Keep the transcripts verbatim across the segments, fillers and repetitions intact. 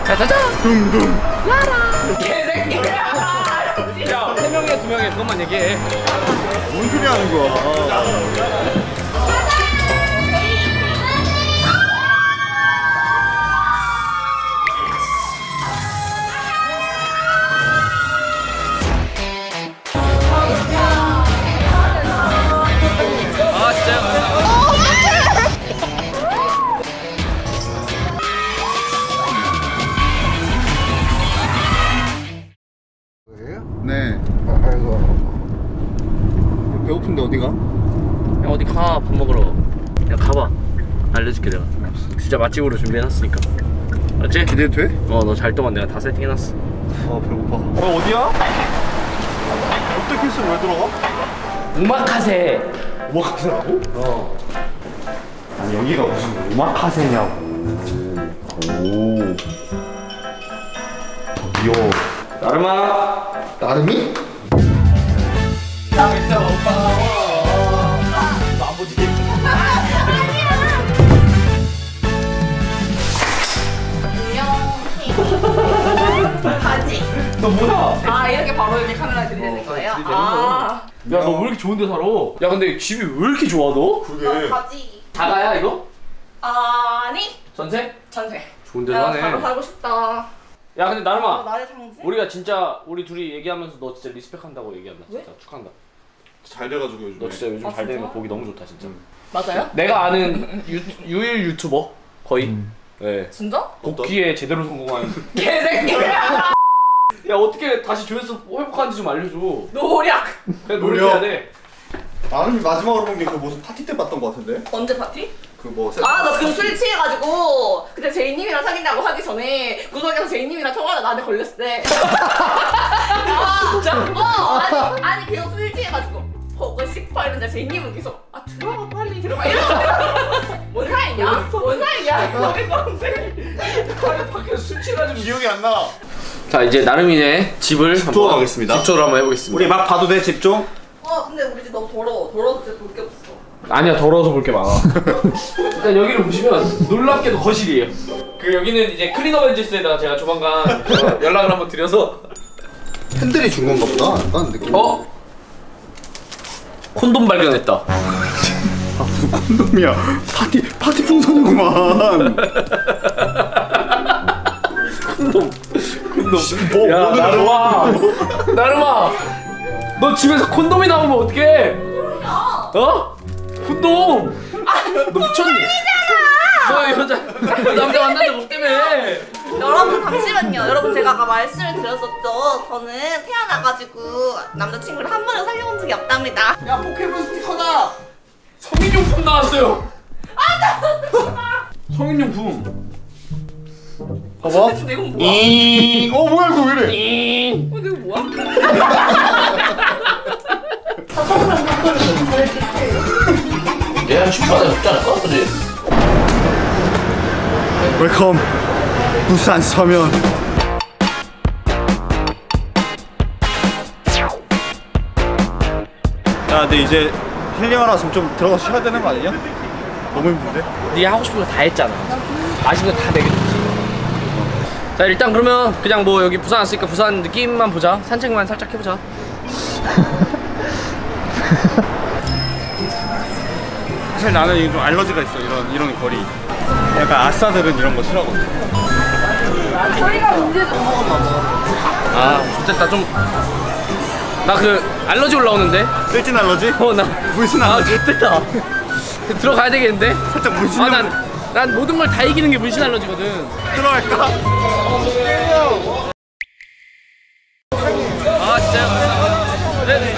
짜자자. 둥둥. 라라. 개새끼야. 야, 세 명에 두 명에 그것만 얘기해. 뭔 소리 하는 거야? 아, 진짜요? 네. 아, 아이고. 배고픈데 어디가? 야, 어디 가, 밥 먹으러. 야, 가봐. 알려줄게, 내가. 진짜 맛집으로 준비해놨으니까. 알았지? 기대도 돼? 어, 너 잘 동안 내가 다 세팅해놨어. 아, 배고파. 어, 어디야? 롯데캐슬 왜 들어가? 오마카세. 오마카세라고? 어. 아니, 여기가 무슨 오마카세냐고. 오. 저기요. 나름아. 나름이? 나 진짜 오빠. 너안 보지? 바지. 너 뭐야? 아 이렇게 바로 이렇게 카메라 들이대는 거예요? 아. 야, 너 왜 이렇게 좋은 데 살아? 야, 근데 집이 왜 이렇게 좋아, 너? 그러게. 바지. 다가야, 이거? 아니. 전세? 전세. 좋은 데 야 사네. 바로 살고 싶다. 야, 근데 나름아. 어, 나의 상징? 우리가 진짜 우리 둘이 얘기하면서 너 진짜 리스펙한다고 얘기한다. 왜? 진짜 축하한다. 잘 돼가지고 요즘에. 너 진짜 요즘 아, 잘 되는 거 진짜? 보기 너무 좋다, 진짜. 맞아요? 내가 아는 유, 유일 유튜버 거의. 음. 네. 진짜? 복귀에 제대로 성공한 개새끼야. 야, 어떻게 다시 조회수 회복하는지 좀 알려줘. 노력. 그냥 노력해야 돼. 나름이 마지막으로 본 게 그 무슨 파티 때 봤던 거 같은데? 언제 파티? 그 뭐. 아 나 그 술 취해가지고 그때 제이님이랑 사귄다고 하기 전에 구석에서 제이님이랑 통화하다 나한테 걸렸을 때. 아 진짜? 어 아니 아니 계속 술 취해가지고 보고 싶어 이러는데 제이님은 계속 아 들어가 빨리 들어가 이러고. 뭔 사이냐? 뭔 사이냐? 아니, 밖에서 술 취해가지고. 기억이 안 나. 자, 이제 나름이네 집을 투어 가겠습니다. 집 투어를 한번 해보겠습니다. 우리 막 봐도 돼, 집 좀? 어 근데 우리 집 너무 더러워. 더러워서 진짜 볼 게 없어. 아니야, 더러워서 볼 게 많아. 일단 여기를 보시면 놀랍게도 거실이에요. 그 여기는 이제 클리너벤지스에다가 제가 조만간 어, 연락을 한번 드려서. 팬들이 준 건가 보다. 약간 느낌. 어? 콘돔 발견했다. 아, 무슨 콘돔이야. 파티, 파티 풍선이구만. 콘돔. 콘돔. 뭐, 야, 오늘 나름아. 나름아. 너 집에서 콘돔이 나오면 어떡해? 어? 콘돔. 너 미쳤니? 너 여자, 너 남자 만났는데 뭐 때문에? 여러분 잠시만요. 여러분 제가 아까 말씀을 드렸었죠. 저는 태어나가지고 남자친구를 한 번도 사귀어본 적이 없답니다. 야, 포켓몬 스티커다. 성인용품 나왔어요. 성인용품. 봐봐. 근데 이건 뭐야? 잉. 어, 뭐야, 이거 왜 이래? 잉. 어, 이거 뭐야? 얘랑 슈퍼에 없지 않을까? 그지? 웰컴. 부산 서면. 야, 근데 이제 힐링하러 왔으면 좀 들어가서 쉬어야 되는 거 아니냐? 너무 힘든데? 네 하고 싶은 거 다 했잖아. 맛있는 거 다 먹여줬지. 자, 일단 그러면 그냥 뭐 여기 부산 왔으니까 부산 느낌만 보자. 산책만 살짝 해보자. 사실 나는 좀 알러지가 있어. 이런 이런 거리. 약간 아싸들은 이런 거 싫어하거든. 소리가 문제죠. 아, 좋겠다. 좀 나 그 알러지 올라오는데. 쓸진 알러지? 어, 나 물씬 아, 알러지? 좋겠다. 들어가야 되겠는데? 살짝 물씬. 아, 난, 난 모든 걸 다 이기는 게 물씬 알러지거든. 들어갈까? 아, 진짜요? 네네.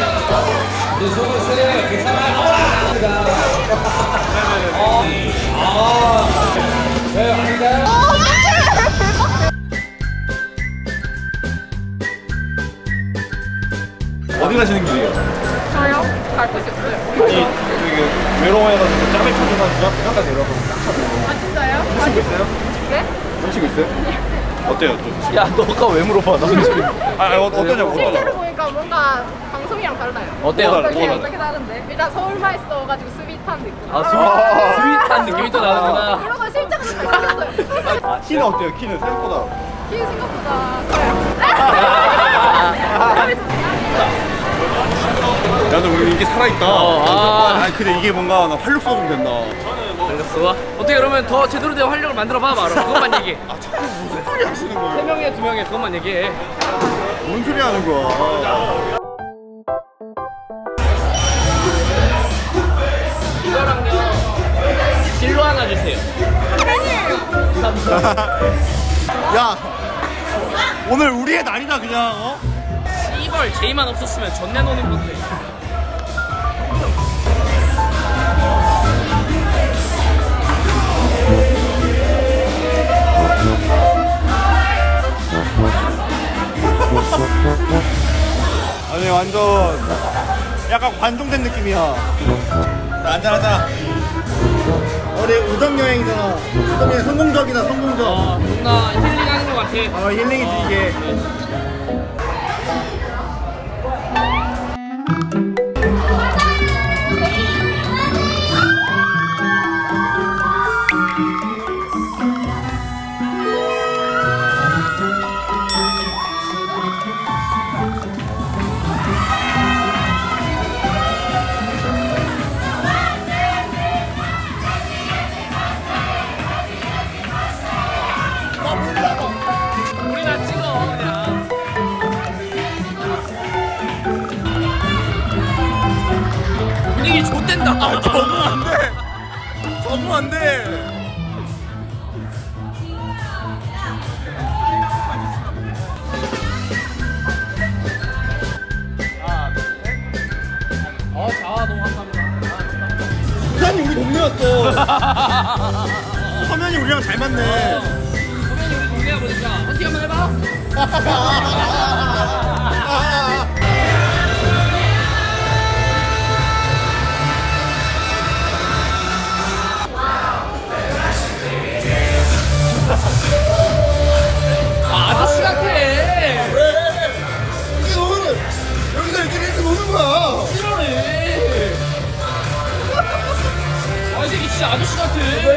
어디 가시는 길이에요? 저요? 갈 곳이 없어요. 아니, 되게 외로워해가지고 짬에 찾아가지고 잠깐 내려가고 딱 찾아요. 아 진짜요? 훔치고 있어요? 네? 훔치고 있어요? 어때요? 좀? 야, 너 아까 왜 물어봐? 나 아, 어, 어떠냐고. 실제로 보니까 뭔가 방송이랑 달라요. 어때요? 뭐가 달라? 어떻게 뭐가 어떻게 다른데? 일단 서울말 써가지고 스윗한 느낌. 아 스윗, 스윗한 느낌이 또 나는구나. 그런 거 실제로 잘 생겼어요. 아, 키는 어때요? 키는 생각보다. 키 생각보다 커요. 야, 너 우리 인기 살아있다. 어, 아. 아니, 근데 이게 뭔가 나 활력소가 좀 된다. 알겠어. 어떻게 그러면 더 제대로 된 활력을 만들어봐 바로. 그것만 얘기해. 아, 자꾸 무슨 소리 하시는 거예요? 세 명에 두 명에 그것만 얘기해. 뭔 소리 하는 거야? 이거랑요. 진로 하나 주세요. 야, 오늘 우리의 날이다 그냥. 어? 씨발 제이만 없었으면 전내 노는 건데. 아니 완전 약간 관종된 느낌이야. 한잔하자. 우리 우정 여행이잖아. 우정 여행 성공적이다 성공적. 어, 존나 힐링하는 것 같아. 어 힐링이지 이게. 우리나 찍어 그냥. 분위기 좋댄다. 아, 적응 안 돼. 적응 안 돼. 어, 자, 너무 감사합니다. 부산이 우리 동네였어. 서면이 우리랑 잘 맞네. 소면이 우리 동네야 보니까 어떻게 한번 해봐. 아, 아저씨 같아. 이게 오늘 여기서 이렇게 이렇게 노는 거야. 이러네. 아, 이 새끼 진짜 아저씨 같아.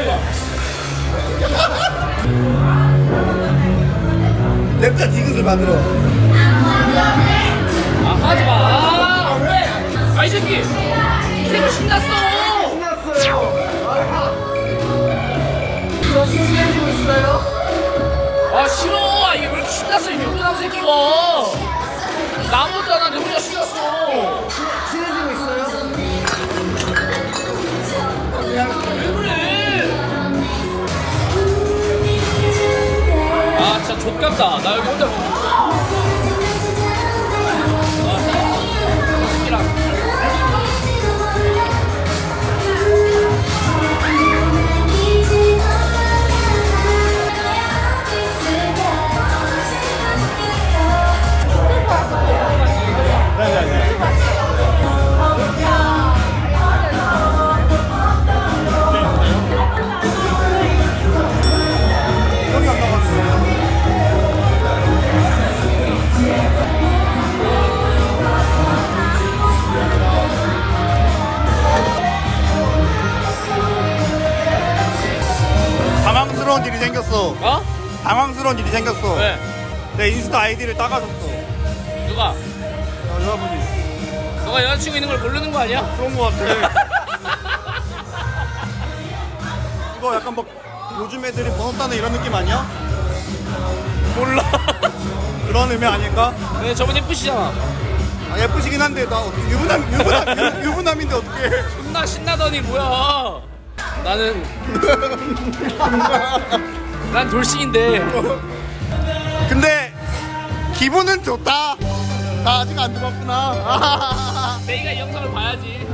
냅다 디귿을 만들어. 아, 하지 마. 왜? 아, 이 새끼. 이 새끼 신났어. 친해지고 있어요? 아, 싫어. 아, 이게 왜 이렇게 신났어, 이 유부남 새끼가. 나 아무것도 안 하는데 혼자 신났어. 친해지고 있어요? 왜 그래? 아, 진짜 족같다. 나 여기 혼자 먹고. 당황스러운 일이 생겼어. 어? 당황스러운 일이 생겼어. 왜? 내 인스타 아이디를 따가줬어. 누가? 아, 여자분이. 너가 여자친구 있는 걸 모르는 거 아니야? 그런 거 같아. 이거 약간 뭐 요즘 애들이 번호 따는 이런 느낌 아니야? 몰라. 그런 의미 아닐까? 근데 저분 예쁘시잖아. 아, 예쁘시긴 한데 나 어떻게 유부남 유부남 유, 유부남인데 어떻게? 존나 신나더니 뭐야. 나는 난 돌싱인데. 근데 기분은 좋다. 나 아직 안 들었구나. 내가 이 영상을 봐야지.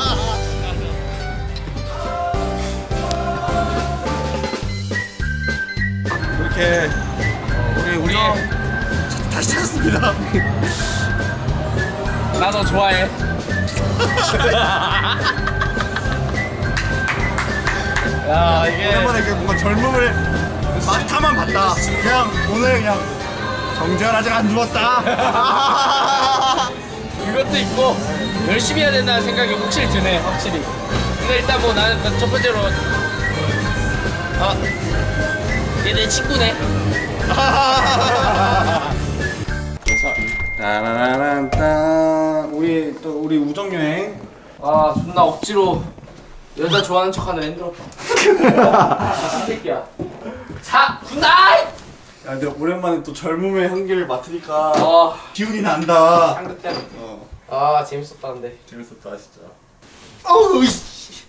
이렇게 우리 우리 다시 찾았습니다. 나 너 좋아해. 야, 이게 오랜만에 이렇게 뭔가 젊음을 맛타만 봤다. 그냥 오늘 그냥 정재현 아직 안 죽었다. 이것도 것도 있고 열심히 해야 된다는 생각이 확실히 드네 확실히. 근데 일단 뭐 나는 첫 번째로 아 얘 내 친구네. 따라란딴 우리 또 우리 우정 여행. 아 존나 억지로 여자 좋아하는 척하는 힘들었다. 이 새끼야. 자 굿나잇. 야, 근데 오랜만에 또 젊음의 향기를 맡으니까 아 기운이 난다. 향긋해. 어, 아 재밌었다 근데. 재밌었다 진짜. 어우 씨.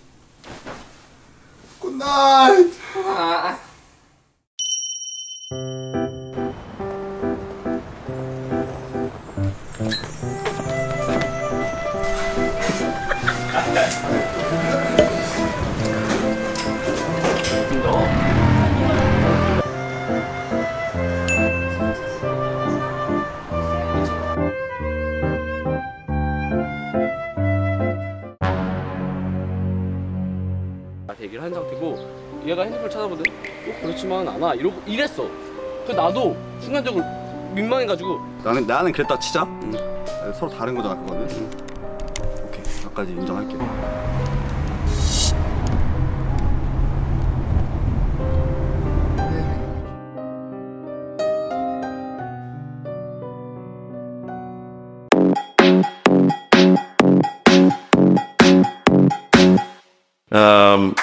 굿나잇. 아. 대기를 한 상태고 얘가 핸드폰 찾아보더니 어, 그렇지만 아마 이러고 이랬어. 그 나도 순간적으로 민망해가지고 나는 나는 그랬다 치자. 응. 서로 다른 거잖아 그거는. 응. 오케이, 나까지 인정할게. Um,